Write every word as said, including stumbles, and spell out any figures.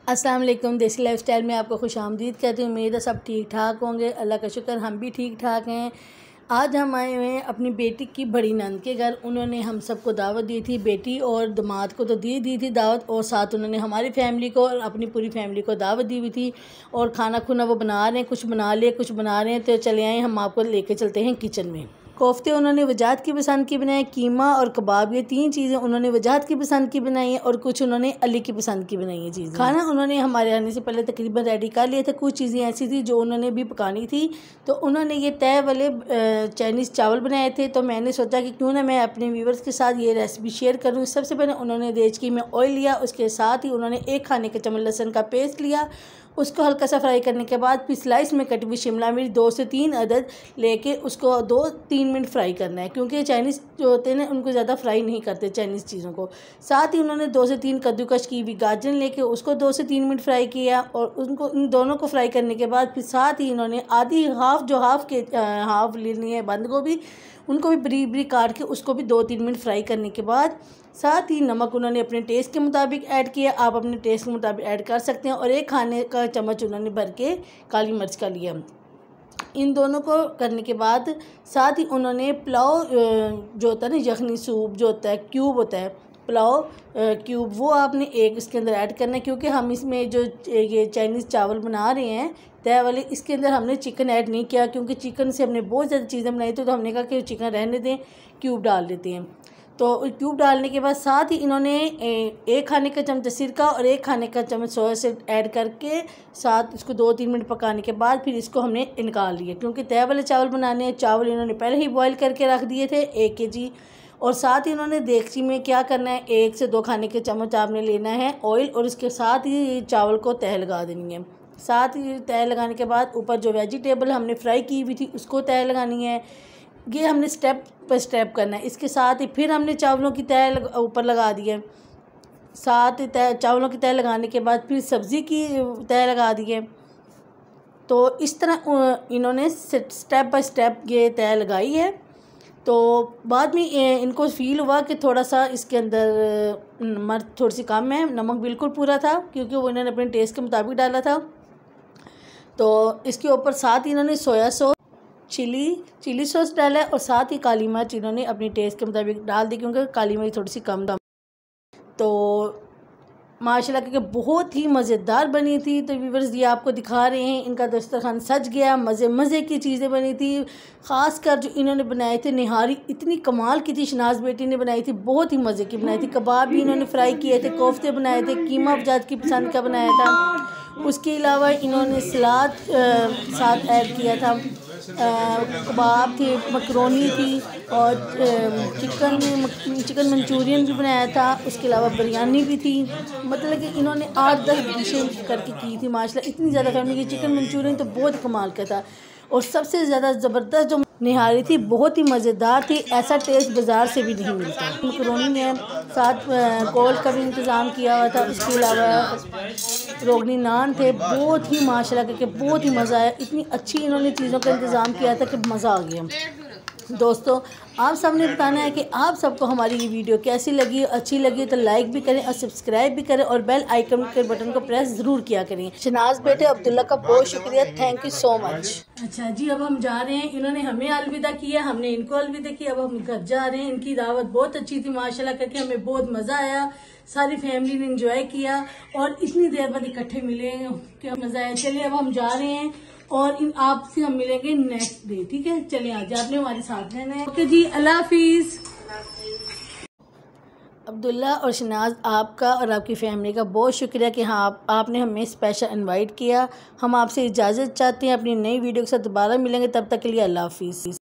अस्सलाम वालेकुम। देसी लाइफस्टाइल में आपको खुशामदीद कहती हूँ। उम्मीद है सब ठीक ठाक होंगे। अल्लाह का शुक्र हम भी ठीक ठाक हैं। आज हम आए हुए हैं अपनी बेटी की बड़ी नंद के घर। उन्होंने हम सबको दावत दी थी, बेटी और दामाद को तो दी दी थी दावत, और साथ उन्होंने हमारी फैमिली को और अपनी पूरी फैमिली को दावत दी हुई थी। और खाना खुना वो बना रहे हैं, कुछ बना लिए कुछ बना रहे हैं। तो चले आए, हम आपको लेके चलते हैं किचन में। कोफ्ते उन्होंने वजाहत की पसंद की बनाए, कीमा और कबाब, ये तीन चीज़ें उन्होंने वजाहत की पसंद की बनाई हैं और कुछ उन्होंने अली की पसंद की बनाई है चीज़ें। खाना उन्होंने हमारे आने से पहले तकरीबन रेडी कर लिए थे। कुछ चीज़ें ऐसी थी जो उन्होंने भी पकानी थी। तो उन्होंने ये तय वाले चाइनीज़ चावल बनाए थे। तो मैंने सोचा कि क्यों ना मैं अपने व्यूवर्स के साथ ये रेसिपी शेयर करूँ। सबसे पहले उन्होंने देचकी में ऑयल लिया, उसके साथ ही उन्होंने एक खाने के चम्मच लहसुन का पेस्ट लिया। उसको हल्का सा फ्राई करने के बाद फिर स्लाइस में कटी हुई शिमला मिर्च दो से तीन अदद लेके उसको दो तीन मिनट फ्राई करना है, क्योंकि चाइनीज़ जो होते हैं ना उनको ज़्यादा फ्राई नहीं करते चाइनीज़ चीज़ों को। साथ ही उन्होंने दो से तीन कद्दूकश की हुई गाजर लेके उसको दो से तीन मिनट फ्राई किया। और उनको इन दोनों को फ्राई करने के बाद फिर साथ ही इन्होंने आधी हाफ़ जो हाफ़ के हाफ़ लेनी है बंद गोभी, उनको भी बरीक बरीक काट के उसको भी दो तीन मिनट फ्राई करने के बाद साथ ही नमक उन्होंने अपने टेस्ट के मुताबिक ऐड किया। आप अपने टेस्ट के मुताबिक ऐड कर सकते हैं। और एक खाने का चम्मच उन्होंने भर के काली मिर्च का लिया। इन दोनों को करने के बाद साथ ही उन्होंने पुलाव जो होता है ना, यखनी सूप जो होता है, क्यूब होता है पुलाव क्यूब, वो आपने एक इसके अंदर ऐड करना है। क्योंकि हम इसमें जो ये चाइनीज़ चावल बना रहे हैं तय वाले, इसके अंदर हमने चिकन ऐड नहीं किया, क्योंकि चिकन से हमने बहुत ज़्यादा चीज़ें बनाई थी। तो हमने कहा कि चिकन रहने दें, क्यूब डाल देते हैं। तो क्यूब डालने के बाद साथ ही इन्होंने एक खाने का चम्मच सिरका और एक खाने का चम्मच सोया से ऐड करके साथ इसको दो तीन मिनट पकाने के बाद फिर इसको हमने निकाल लिया। क्योंकि तय वाले चावल बनाने हैं, चावल इन्होंने पहले ही बॉईल करके रख दिए थे एक के जी। और साथ ही इन्होंने देगची में क्या करना है, एक से दो खाने के चम्मच आपने लेना है ऑयल, और उसके साथ ही चावल को तह लगा देनी है। साथ ही तह लगाने के बाद ऊपर जो वेजिटेबल हमने फ्राई की हुई थी उसको तह लगानी है। ये हमने स्टेप पर स्टेप करना है। इसके साथ ही फिर हमने चावलों की तह ऊपर लगा दी है। साथ ही तह चावलों की तह लगाने के बाद फिर सब्ज़ी की तह लगा दी है। तो इस तरह इन्होंने स्टेप बाय स्टेप ये तह लगाई है। तो बाद में इनको फ़ील हुआ कि थोड़ा सा इसके अंदर नमक थोड़ी सी कम है। नमक बिल्कुल पूरा था, क्योंकि वो इन्होंने अपने टेस्ट के मुताबिक डाला था। तो इसके ऊपर साथ ही इन्होंने soya sauce, chilli chilli sauce डाला है, और साथ ही काली मिर्च इन्होंने अपनी टेस्ट के मुताबिक डाल दी, क्योंकि काली मिर्च थोड़ी सी कम दाम। तो माशाल्लाह क्योंकि बहुत ही मज़ेदार बनी थी। तो व्यूअर्स ये आपको दिखा रहे हैं, इनका दस्तरखान सज गया, मज़े मज़े की चीज़ें बनी थी। ख़ास कर जो इन्होंने बनाए थे निहारी इतनी कमाल की थी, शनाज बेटी ने बनाई थी, बहुत ही मज़े की बनाई थी। कबाब भी इन्होंने फ्राई किए थे, कोफ्ते बनाए थे, कीमा वजाहत की पसंद का बनाया था। उसके अलावा इन्होंने सलाद साथ ऐड किया था, कबाब थे, मकरोनी थी, और चिकन चिकन मंचूरियन भी बनाया था। उसके अलावा बिरयानी भी थी। मतलब कि इन्होंने आठ दस डिशें करके की थी। माशाल्लाह इतनी ज़्यादा फैमिली की चिकन मंचूरियन तो बहुत कमाल का था। और सबसे ज़्यादा ज़बरदस्त जो निहारी थी, बहुत ही मज़ेदार थी। ऐसा टेस्ट बाज़ार से भी नहीं मिलता। मकरोनी ने साथ कोल्ड का भी इंतज़ाम किया हुआ था। उसके अलावा रोगनी नान थे, बहुत ही माशाल्लाह करके बहुत ही मज़ा आया। इतनी अच्छी इन्होंने चीज़ों का इंतज़ाम किया था कि मज़ा आ गया। दोस्तों आप सबने बताना है कि आप सबको हमारी ये वीडियो कैसी लगी। अच्छी लगी तो लाइक भी करें और सब्सक्राइब भी करें, और बेल आइकन के बटन को प्रेस ज़रूर किया करें। शनाज बेटे अब्दुल्ला का बहुत शुक्रिया, थैंक यू सो मच। अच्छा जी, अब हम जा रहे हैं। इन्होंने हमें अलविदा किया, हमने इनको अलविदा किया। अब हम घर जा रहे हैं। इनकी दावत बहुत अच्छी थी माशाल्लाह करके, हमें बहुत मज़ा आया। सारी फैमिली ने एंजॉय किया और इतनी देर बाद इकट्ठे मिले, क्या मज़ा आया। चलिए अब हम जा रहे हैं और इन आपसे हम मिलेंगे नेक्स्ट डे, ठीक है। चलिए आज आपने हमारे साथ रहना है। ओके जी, अल्लाह हाफिज़। अब्दुल्ला और शनाज, आपका और आपकी फैमिली का बहुत शुक्रिया कि हाँ आप, आपने हमें स्पेशल इनवाइट किया। हम आपसे इजाज़त चाहते हैं। अपनी नई वीडियो के साथ दोबारा मिलेंगे, तब तक के लिए अल्लाह हाफिज़।